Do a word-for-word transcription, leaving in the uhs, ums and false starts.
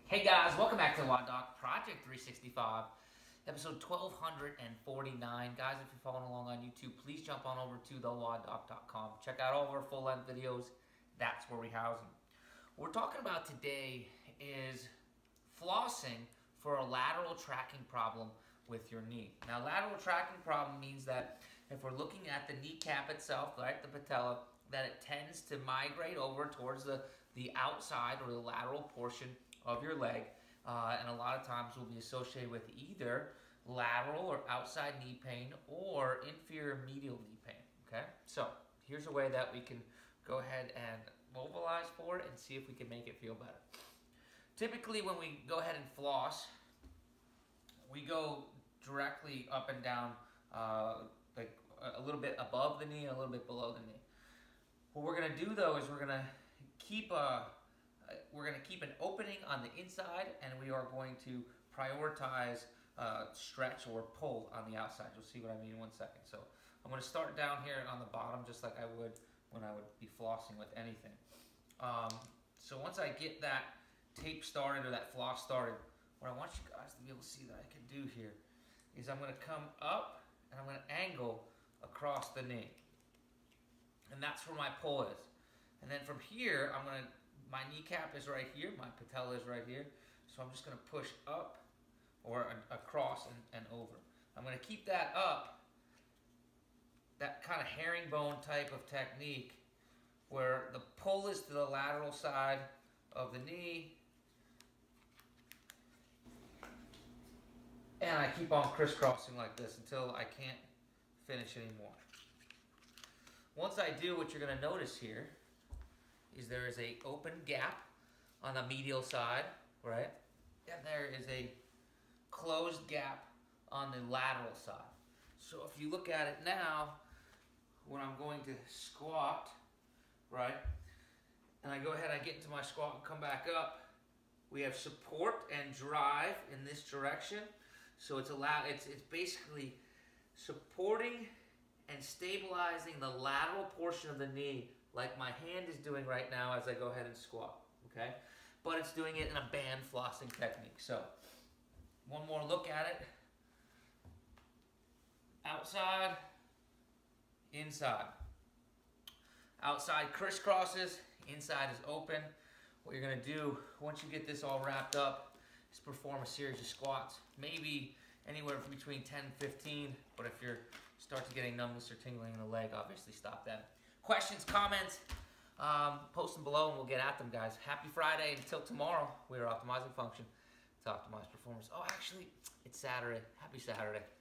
Hey guys, welcome back to Law Doc Project three sixty-five, episode twelve forty-nine. Guys, if you're following along on YouTube, please jump on over to the law doc dot com. Check out all of our full-length videos. That's where we house them. What we're talking about today is flossing for a lateral tracking problem with your knee. Now, lateral tracking problem means that if we're looking at the kneecap itself, right, the patella, that it tends to migrate over towards the, the outside or the lateral portion of your leg, uh, and a lot of times will be associated with either lateral or outside knee pain or inferior medial knee pain, okay? So here's a way that we can go ahead and mobilize for it and see if we can make it feel better. Typically when we go ahead and floss, we go directly up and down, uh, like a little bit above the knee and a little bit below the knee. What we're gonna do though is we're gonna keep a We're going to keep an opening on the inside, and we are going to prioritize uh, stretch or pull on the outside. You'll see what I mean in one second. So I'm going to start down here on the bottom just like I would when I would be flossing with anything. Um, so once I get that tape started or that floss started, what I want you guys to be able to see that I can do here is I'm going to come up and I'm going to angle across the knee. And that's where my pull is. And then from here, I'm going to my kneecap is right here, my patella is right here, so I'm just going to push up or across and, and over. I'm going to keep that up, that kind of herringbone type of technique where the pull is to the lateral side of the knee, and I keep on crisscrossing like this until I can't finish anymore. Once I do, what you're going to notice here is there is a open gap on the medial side, right? And there is a closed gap on the lateral side. So if you look at it now, when I'm going to squat, right? And I go ahead, I get into my squat and come back up, we have support and drive in this direction. So it's allow it's it's basically supporting and stabilizing the lateral portion of the knee like my hand is doing right now as I go ahead and squat, okay? But it's doing it in a band flossing technique. So, one more look at it. Outside, inside. Outside crisscrosses, inside is open. What you're gonna do, once you get this all wrapped up, is perform a series of squats. Maybe anywhere between ten and fifteen, but if you start to getting numbness or tingling in the leg, obviously stop that. Questions, comments, um, post them below and we'll get at them, guys. Happy Friday. Until tomorrow, we are optimizing function to optimize performance. Oh, actually, it's Saturday. Happy Saturday.